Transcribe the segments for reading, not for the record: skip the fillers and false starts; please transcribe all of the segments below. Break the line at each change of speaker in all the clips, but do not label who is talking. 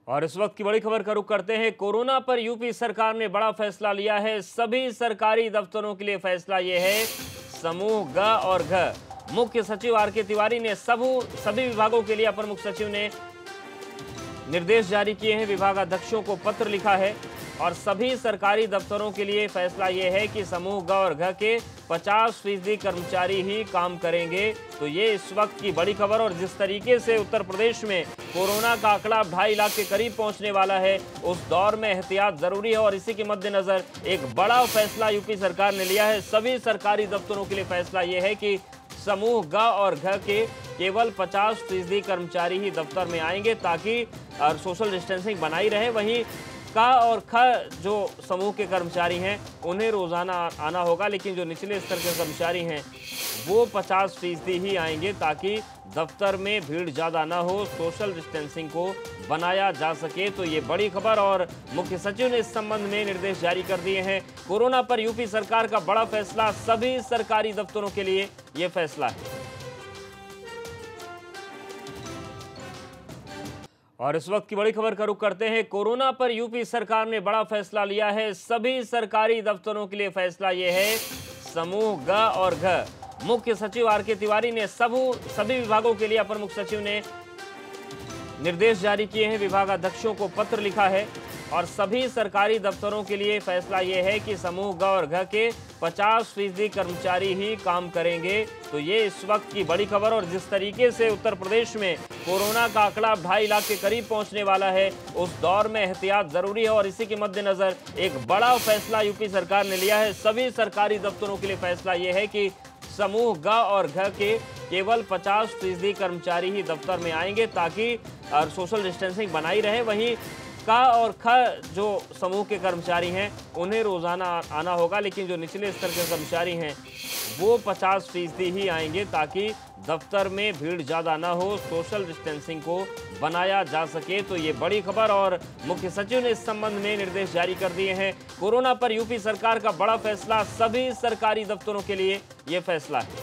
और इस वक्त की बड़ी खबर का रुख करते हैं। कोरोना पर यूपी सरकार ने बड़ा फैसला लिया है। सभी सरकारी दफ्तरों के लिए फैसला ये है। समूह ग और घ मुख्य सचिव आर.के. तिवारी ने सभी विभागों के लिए अपर मुख्य सचिव ने निर्देश जारी किए हैं। विभागाध्यक्षों को पत्र लिखा है और सभी सरकारी दफ्तरों के लिए फैसला यह है कि समूह ग और घ के 50% कर्मचारी ही काम करेंगे। तो ये इस वक्त की बड़ी खबर। और जिस तरीके से उत्तर प्रदेश में कोरोना का आंकड़ा 2.5 लाख के करीब पहुंचने वाला है, उस दौर में एहतियात जरूरी है और इसी के मद्देनजर एक बड़ा फैसला यूपी सरकार ने लिया है। सभी सरकारी दफ्तरों के लिए फैसला यह है कि समूह ग और घ के केवल 50% कर्मचारी ही दफ्तर में आएंगे ताकि सोशल डिस्टेंसिंग बनाई रहे। वहीं क और ख जो समूह के कर्मचारी हैं उन्हें रोजाना आना होगा, लेकिन जो निचले स्तर के कर्मचारी हैं वो 50% ही आएंगे ताकि दफ्तर में भीड़ ज़्यादा ना हो, सोशल डिस्टेंसिंग को बनाया जा सके। तो ये बड़ी खबर और मुख्य सचिव ने इस संबंध में निर्देश जारी कर दिए हैं। कोरोना पर यूपी सरकार का बड़ा फैसला, सभी सरकारी दफ्तरों के लिए ये फैसला है। और इस वक्त की बड़ी खबर का रुख करते हैं। कोरोना पर यूपी सरकार ने बड़ा फैसला लिया है। सभी सरकारी दफ्तरों के लिए फैसला यह है। समूह ग और घ मुख्य सचिव आर.के. तिवारी ने सभी विभागों के लिए अपर मुख्य सचिव ने निर्देश जारी किए हैं। विभागाध्यक्षों को पत्र लिखा है और सभी सरकारी दफ्तरों के लिए फैसला यह है कि समूह ग और घ के 50% कर्मचारी ही काम करेंगे। तो ये इस वक्त की बड़ी खबर। और जिस तरीके से उत्तर प्रदेश में कोरोना का आंकड़ा 2.5 लाख के करीब पहुंचने वाला है, उस दौर में एहतियात जरूरी है और इसी के मद्देनजर एक बड़ा फैसला यूपी सरकार ने लिया है। सभी सरकारी दफ्तरों के लिए फैसला यह है कि समूह ग और घ के केवल 50% कर्मचारी ही दफ्तर में आएंगे ताकि सोशल डिस्टेंसिंग बनाई रहे। वहीं क और ख जो समूह के कर्मचारी हैं उन्हें रोजाना आना होगा, लेकिन जो निचले स्तर के कर्मचारी हैं वो 50% ही आएंगे ताकि दफ्तर में भीड़ ज़्यादा ना हो, सोशल डिस्टेंसिंग को बनाया जा सके। तो ये बड़ी खबर और मुख्य सचिव ने इस संबंध में निर्देश जारी कर दिए हैं। कोरोना पर यूपी सरकार का बड़ा फैसला, सभी सरकारी दफ्तरों के लिए ये फैसला है।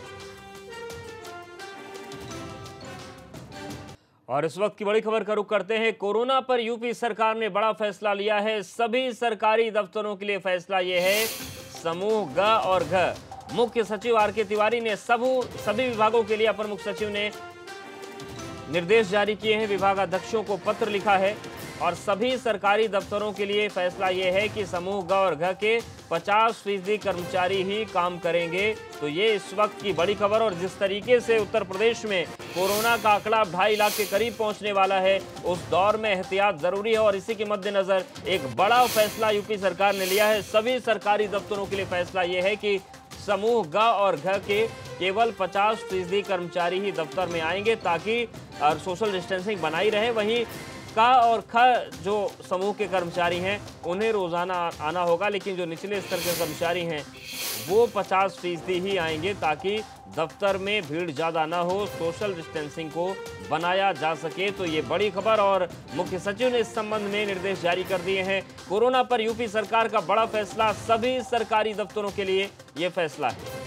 और इस वक्त की बड़ी खबर का रुख करते हैं। कोरोना पर यूपी सरकार ने बड़ा फैसला लिया है। सभी सरकारी दफ्तरों के लिए फैसला यह है। समूह ग और घ मुख्य सचिव आर.के. तिवारी ने सभी विभागों के लिए अपर मुख्य सचिव ने निर्देश जारी किए हैं। विभागाध्यक्षों को पत्र लिखा है और सभी सरकारी दफ्तरों के लिए फैसला यह है कि समूह ग और घ के 50% कर्मचारी ही काम करेंगे। तो ये इस वक्त की बड़ी खबर। और जिस तरीके से उत्तर प्रदेश में कोरोना का आंकड़ा 2.5 लाख के करीब पहुंचने वाला है, उस दौर में एहतियात जरूरी है और इसी के मद्देनजर एक बड़ा फैसला यूपी सरकार ने लिया है। सभी सरकारी दफ्तरों के लिए फैसला यह है कि समूह ग और घ के केवल 50% कर्मचारी ही दफ्तर में आएंगे ताकि सोशल डिस्टेंसिंग बनाई रहे। वहीं क और ख जो समूह के कर्मचारी हैं उन्हें रोजाना आना होगा, लेकिन जो निचले स्तर के कर्मचारी हैं वो 50% ही आएंगे ताकि दफ्तर में भीड़ ज़्यादा ना हो, सोशल डिस्टेंसिंग को बनाया जा सके। तो ये बड़ी खबर और मुख्य सचिव ने इस संबंध में निर्देश जारी कर दिए हैं। कोरोना पर यूपी सरकार का बड़ा फैसला, सभी सरकारी दफ्तरों के लिए ये फैसला है।